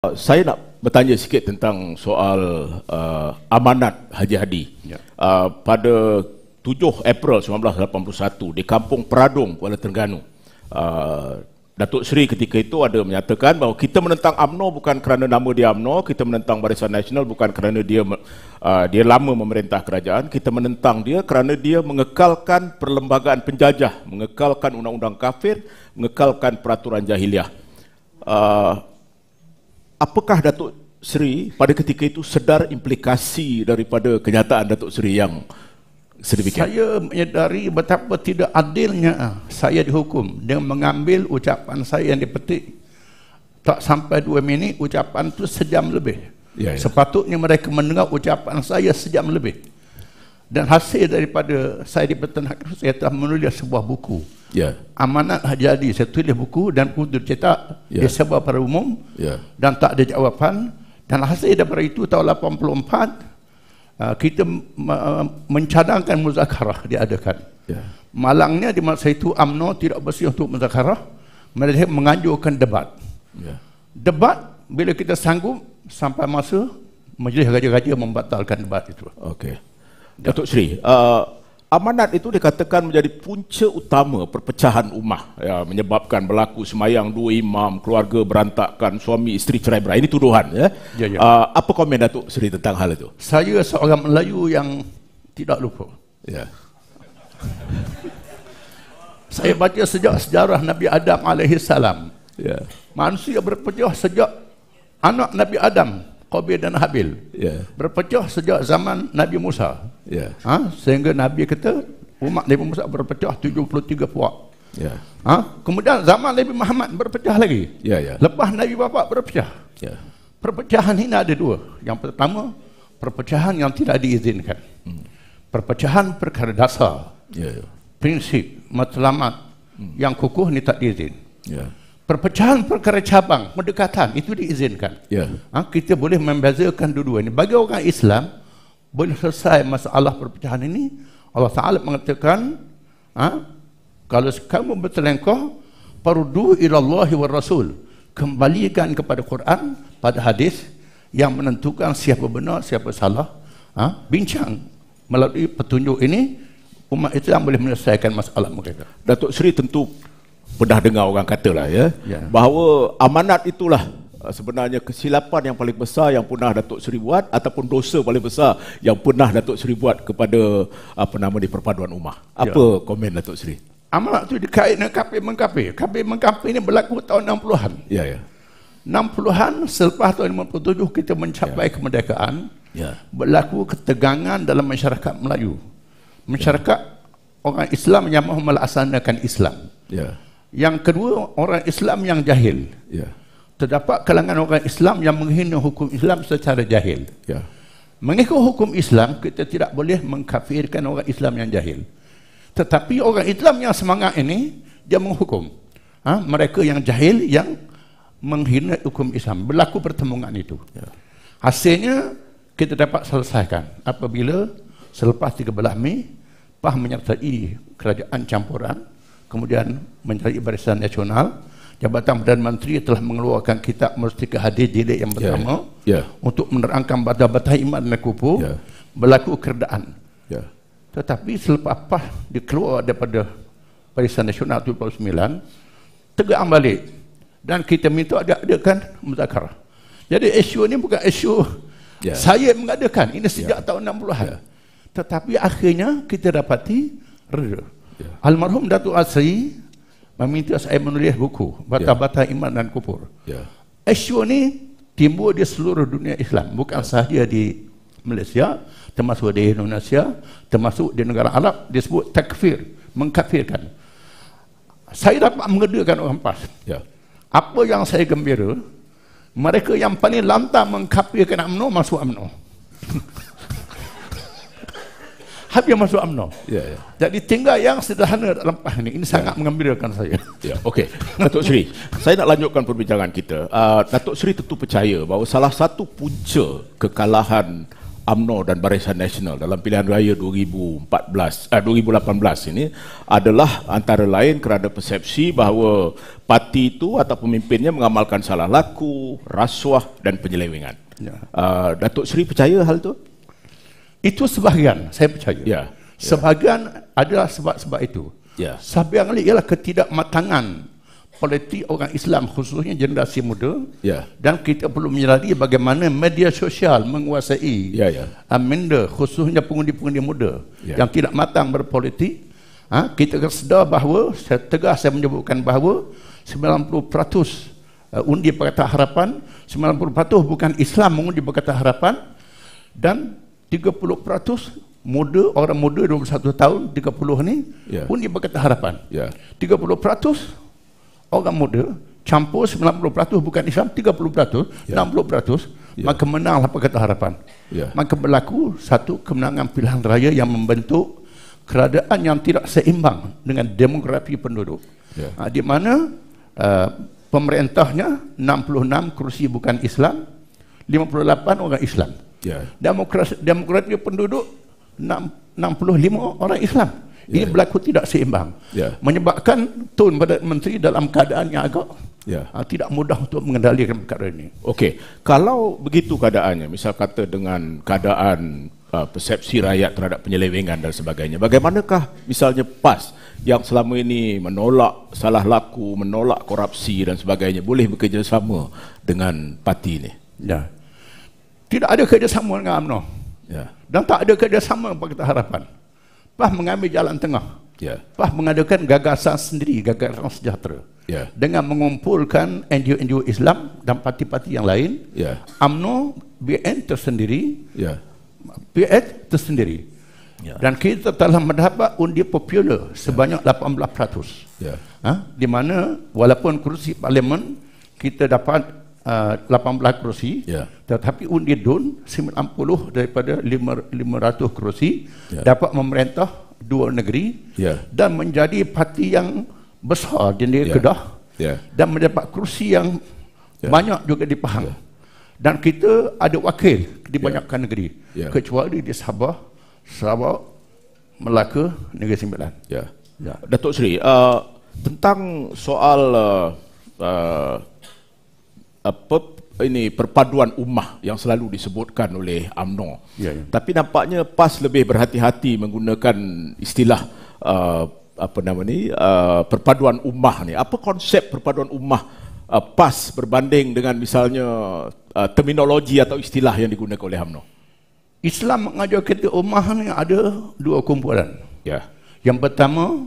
Saya nak bertanya sikit tentang soal amanat Haji Hadi. Ya. Pada 7 April 1981 di Kampung Peradung, Kuala Terengganu, Datuk Seri ketika itu ada menyatakan bahawa kita menentang UMNO bukan kerana nama dia UMNO, kita menentang Barisan Nasional bukan kerana dia lama memerintah kerajaan, kita menentang dia kerana dia mengekalkan perlembagaan penjajah, mengekalkan undang-undang kafir, mengekalkan peraturan jahiliah. Apakah Datuk Seri pada ketika itu sedar implikasi daripada kenyataan Datuk Seri yang sedemikian? Saya menyedari betapa tidak adilnya saya dihukum dengan mengambil ucapan saya yang dipetik. Tak sampai 2 minit, ucapan itu sejam lebih. Ya. Sepatutnya mereka mendengar ucapan saya sejam lebih. Dan hasil daripada saya diperkenalkan, saya telah menulis sebuah buku. Ya. Amanat Haji Hadi. Saya tulis buku dan buku itu dicetak, disebar pada umum, dan tak ada jawapan. Dan hasil daripada itu tahun 84 kita mencadangkan muzakarah diadakan. Malangnya di masa itu UMNO tidak bersedia untuk muzakarah, mereka menganjurkan debat. Debat bila kita sanggup sampai masa majlis raja-raja membatalkan debat itu. Okey. Datuk Seri, amanat itu dikatakan menjadi punca utama perpecahan ummah, ya, menyebabkan berlaku semayang 2 imam, keluarga berantakan, suami isteri cerai-berai. Ini tuduhan, ya. Apa komen Datuk Seri tentang hal itu? Saya seorang Melayu yang tidak lupa. Ya. Saya baca sejak sejarah Nabi Adam alaihissalam. Ya. Manusia berpecah sejak anak Nabi Adam, Qabil dan Habil, berpecah sejak zaman Nabi Musa. Sehingga Nabi kata umat Nabi Musa berpecah 73 puak. Kemudian zaman Nabi Muhammad berpecah lagi. Lepas Nabi bapa berpecah. Perpecahan ini ada 2. Yang pertama, perpecahan yang tidak diizinkan. Perpecahan perkara dasar, prinsip, matlamat yang kukuh ini tak diizin. Perpecahan perkara cabang, pendekatan, itu diizinkan. Kita boleh membezakan dua-dua ini. Bagi orang Islam, boleh selesai masalah perpecahan ini. Allah Ta'ala mengatakan, kalau kamu berselingkuh, farudduhu ilallahi wa rasul. Kembalikan kepada Quran, pada hadis yang menentukan siapa benar, siapa salah. Bincang melalui petunjuk ini, umat Islam boleh menyelesaikan masalah mereka. Datuk Seri tentu pernah dengar orang katalah, bahawa amanat itulah sebenarnya kesilapan yang paling besar yang pernah Datuk Seri buat, ataupun dosa paling besar yang pernah Datuk Seri buat kepada di perpaduan ummah. Apa komen Datuk Seri? Amanat itu dikait dengan kafir-mengkafir. Kafir-mengkafir ini berlaku tahun 60-an. 60-an, selepas tahun 57 kita mencapai kemerdekaan, berlaku ketegangan dalam masyarakat Melayu. Masyarakat orang Islam yang mahu melaksanakan Islam. Yang kedua, orang Islam yang jahil. Terdapat kalangan orang Islam yang menghina hukum Islam secara jahil. Mengikut hukum Islam, kita tidak boleh mengkafirkan orang Islam yang jahil. Tetapi orang Islam yang semangat ini, dia menghukum mereka yang jahil yang menghina hukum Islam. Berlaku pertemuan itu. Hasilnya kita dapat selesaikan apabila selepas 13 Mei PAH menyertai kerajaan campuran, kemudian mencari Barisan Nasional. Jabatan Perdana Menteri telah mengeluarkan kitab Mustika Hadis jilid yang pertama untuk menerangkan batas-batas iman dan kufur. Berlaku keredaan. Tetapi selepas PAH dikeluar daripada Barisan Nasional 79, tegang balik dan kita minta adakan muzakarah. Jadi isu ini bukan isu saya mengadakan, ini sejak tahun 60-an. Tetapi akhirnya kita dapati reda. Almarhum Datuk Asri meminta saya menulis buku Batas-Batas Iman dan Kufur. Isu ini timbul di seluruh dunia Islam, bukan sahaja di Malaysia, termasuk di Indonesia, termasuk di negara Arab. Disebut takfir, mengkafirkan. Saya dapat mengedakan orang PAS. Apa yang saya gembira, mereka yang paling lantang mengkafirkan UMNO masuk UMNO. Habis masuk UMNO. Jadi tinggal yang sederhana dalam PAS ini. Ini sangat mengembirakan saya. Okey, Datuk Seri, saya nak lanjutkan perbincangan kita. Datuk Seri tentu percaya bahawa salah satu punca kekalahan UMNO dan Barisan Nasional dalam pilihan raya 2018 ini adalah antara lain kerana persepsi bahawa parti itu atau pemimpinnya mengamalkan salah laku, rasuah dan penyelewengan. Datuk Seri percaya hal itu? Itu sebahagian, saya percaya. Sebahagian adalah sebab-sebab itu. Sebahagian lagi ialah ketidakmatangan politik orang Islam, khususnya generasi muda. Dan kita perlu menyadari bagaimana media sosial menguasai minda, khususnya pengundi-pengundi muda yang tidak matang berpolitik. Kita sedar bahawa, saya menyebutkan bahawa 90% undi Pakatan Harapan, 90% bukan Islam mengundi Pakatan Harapan, dan 30% muda, orang muda 21 tahun, 30 ni undi Pakatan Harapan. 30% orang muda campur 90% bukan Islam, 30%, 60%, maka menanglah Pakatan Harapan. Maka berlaku satu kemenangan pilihan raya yang membentuk keadaan yang tidak seimbang dengan demografi penduduk. Di mana pemerintahnya 66 kursi bukan Islam, 58 orang Islam. Demografi penduduk 65 orang Islam. Ini berlaku tidak seimbang, menyebabkan Tun Perdana Menteri dalam keadaan yang agak tidak mudah untuk mengendalikan perkara ini. Okey, kalau begitu keadaannya, misal kata dengan keadaan persepsi rakyat terhadap penyelewengan dan sebagainya, bagaimanakah misalnya PAS yang selama ini menolak salah laku, menolak korupsi dan sebagainya, boleh bekerjasama dengan parti ini? Tidak ada kerjasama dengan UMNO, dan tak ada kerjasama Pakatan Harapan. PAS mengambil jalan tengah. PAS mengadakan gagasan sendiri, gagasan sejahtera, dengan mengumpulkan NGO-NGO Islam dan parti-parti yang lain. UMNO BN tersendiri, PS tersendiri. Dan kita telah mendapat undi popular sebanyak 18%. Di mana walaupun kursi parlimen kita dapat 18 kursi, tetapi undi DUN 90 daripada 500 kursi dapat memerintah dua negeri dan menjadi parti yang besar di negeri Kedah, dan mendapat kursi yang banyak juga di Pahang. Dan kita ada wakil di banyakkan negeri, kecuali di Sabah, Sarawak, Melaka, Negeri Sembilan. Datuk Seri, tentang soal perpaduan ummah yang selalu disebutkan oleh UMNO, tapi nampaknya PAS lebih berhati-hati menggunakan istilah perpaduan ummah ni. Apa konsep perpaduan ummah PAS berbanding dengan misalnya terminologi atau istilah yang digunakan oleh UMNO? Islam mengajar kita ummah ni ada dua kumpulan. Yang pertama,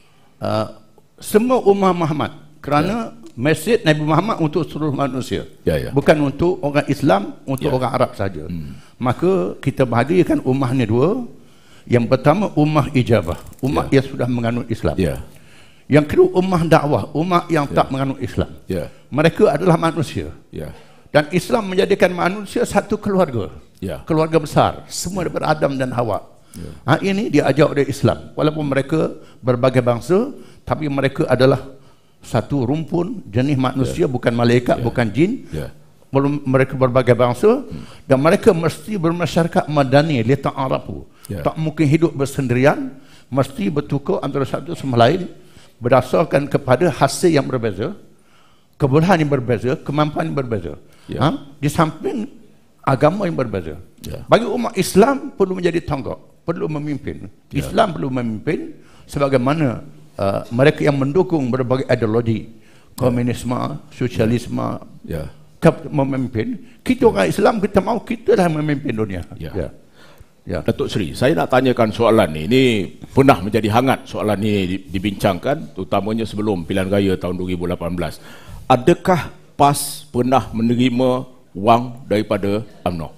semua ummah Muhammad, kerana mesej Nabi Muhammad untuk seluruh manusia, bukan untuk orang Islam, untuk orang Arab saja. Maka kita bahagikan ummah ni dua. Yang pertama ummah ijabah, ummah yang sudah menganut Islam. Yang kedua ummah dakwah, ummah yang tak menganut Islam. Mereka adalah manusia. Dan Islam menjadikan manusia satu keluarga, keluarga besar, semua daripada Adam dan Hawa. Ini diajar oleh Islam. Walaupun mereka berbagai bangsa, tapi mereka adalah satu rumpun jenis manusia, bukan malaikat, bukan jin. Mereka berbagai bangsa, dan mereka mesti bermasyarakat madani, litan Arabu. Tak mungkin hidup bersendirian, mesti bertukar antara satu sama lain berdasarkan kepada hasil yang berbeza, kebolehan yang berbeza, kemampuan yang berbeza. Di samping agama yang berbeza. Bagi umat Islam perlu menjadi tonggak, perlu memimpin. Islam perlu memimpin, sebagaimana mereka yang mendukung berbagai ideologi, komunisme, sosialisme, memimpin. Kita orang Islam, kita mahu kita dah memimpin dunia. Datuk Seri, saya nak tanyakan soalan ni. Ini pernah menjadi hangat soalan ni dibincangkan, terutamanya sebelum pilihan raya tahun 2018. Adakah PAS pernah menerima wang daripada UMNO?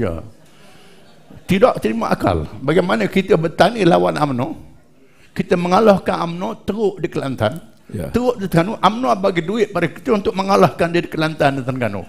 Tidak terima akal. Bagaimana kita bertani lawan UMNO, kita mengalahkan UMNO teruk di Kelantan, teruk di Terengganu. UMNO bagi duit pada kita untuk mengalahkan dia di Kelantan dan Terengganu.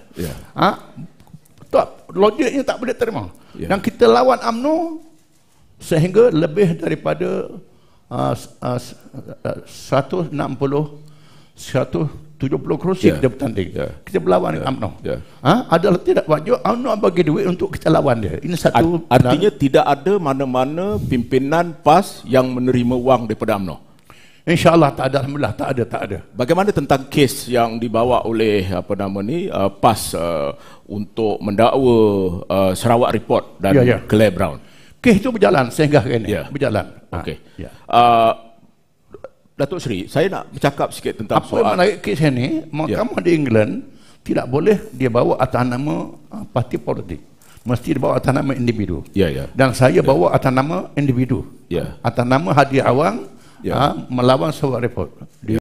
Logiknya tak boleh terima. Dan kita lawan UMNO sehingga lebih daripada 160 70 kerusi kita bertanding. Kita berlawan dengan UMNO. Adalah tidak wajar UMNO bagi duit untuk kita lawan dia. Ini satu. Artinya tidak ada mana-mana pimpinan PAS yang menerima wang daripada UMNO. InsyaAllah tak ada. Alhamdulillah tak ada. Bagaimana tentang kes yang dibawa oleh PAS untuk mendakwa Sarawak Report dan Claire Brown? Kes itu berjalan sehingga ini. Berjalan. Okey. Datuk Seri, saya nak bercakap sikit tentang apa yang menarik kes ini. Mahkamah di England tidak boleh dia bawa atas nama parti politik. Mesti dibawa atas nama individu. Dan saya bawa atas nama individu. Atas nama Hadi Awang melawan Sarawak Report.